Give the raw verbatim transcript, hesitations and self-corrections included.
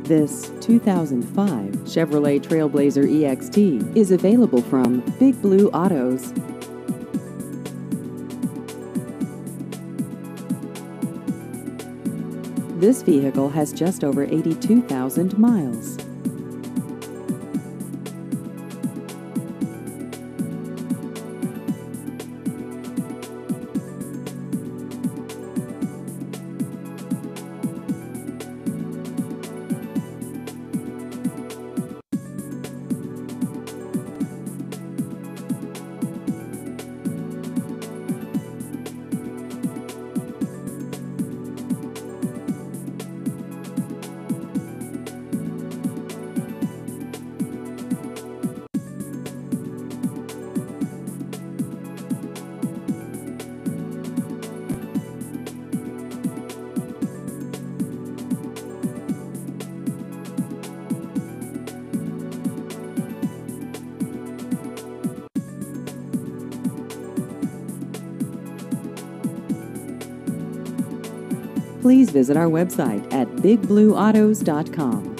This two thousand five Chevrolet TrailBlazer E X T is available from Big Blue Autos. This vehicle has just over eighty-two thousand miles. Please visit our website at big blue autos dot com.